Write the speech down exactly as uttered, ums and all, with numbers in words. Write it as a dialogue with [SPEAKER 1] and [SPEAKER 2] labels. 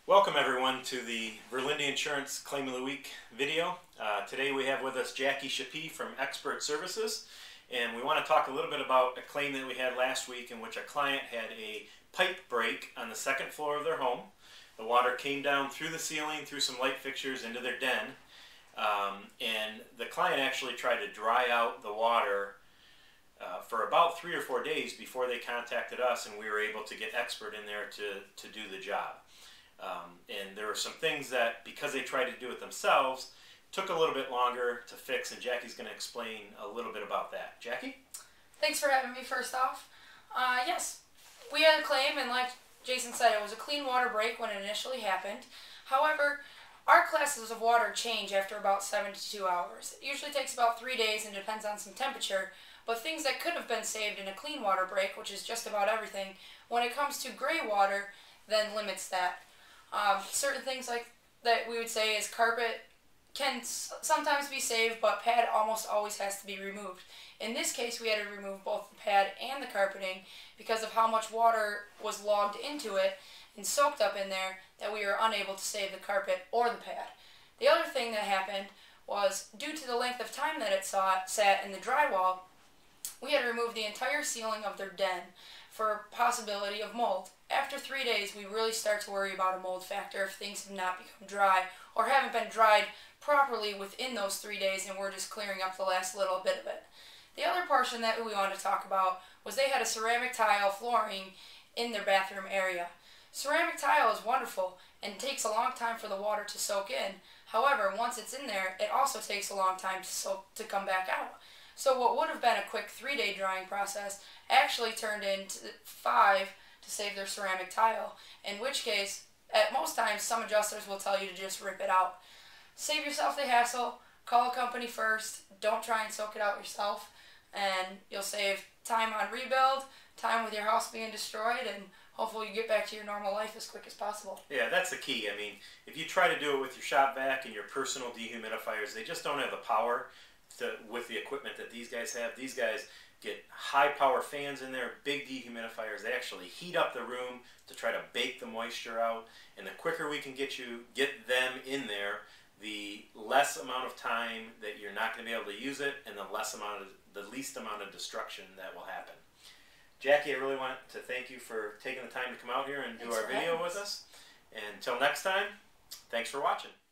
[SPEAKER 1] Welcome everyone to the Verlinde Insurance Claim of the Week video. Uh, today we have with us Jackie Shapee from Expert Services, and we want to talk a little bit about a claim that we had last week in which a client had a pipe break on the second floor of their home. The water came down through the ceiling, through some light fixtures into their den, um, and the client actually tried to dry out the water uh, for about three or four days before they contacted us, and we were able to get Expert in there to, to do the job. Um, and there were some things that, because they tried to do it themselves, took a little bit longer to fix, and Jackie's going to explain a little bit about that. Jackie?
[SPEAKER 2] Thanks for having me first off. Uh, yes, we had a claim, and like Jason said, it was a clean water break when it initially happened. However, our classes of water change after about seventy-two hours. It usually takes about three days and depends on some temperature, but things that could have been saved in a clean water break, which is just about everything, when it comes to gray water, then limits that. Um, certain things like that we would say is carpet can s sometimes be saved, but pad almost always has to be removed. In this case, we had to remove both the pad and the carpeting because of how much water was logged into it and soaked up in there that we were unable to save the carpet or the pad. The other thing that happened was, due to the length of time that it saw, sat in the drywall, we had to remove the entire ceiling of their den for possibility of mold. After three days, we really start to worry about a mold factor if things have not become dry or haven't been dried properly within those three days and we're just clearing up the last little bit of it. The other portion that we wanted to talk about was they had a ceramic tile flooring in their bathroom area. Ceramic tile is wonderful and takes a long time for the water to soak in. However, once it's in there, it also takes a long time to soak to come back out. So what would have been a quick three-day drying process actually turned into five to save their ceramic tile, in which case, at most times, some adjusters will tell you to just rip it out. Save yourself the hassle, call a company first, don't try and soak it out yourself, and you'll save time on rebuild, time with your house being destroyed, and hopefully you get back to your normal life as quick as possible.
[SPEAKER 1] Yeah, that's the key. I mean, if you try to do it with your shop vac and your personal dehumidifiers, they just don't have the power to, with the equipment that these guys have. These guys get high power fans in there, big dehumidifiers. They actually heat up the room to try to bake the moisture out, and the quicker we can get you get them in there, the less amount of time that you're not going to be able to use it, and the less amount of the least amount of destruction that will happen. Jackie, I really want to thank you for taking the time to come out here and do
[SPEAKER 2] Thanks
[SPEAKER 1] our video with us. And until next time, thanks for watching.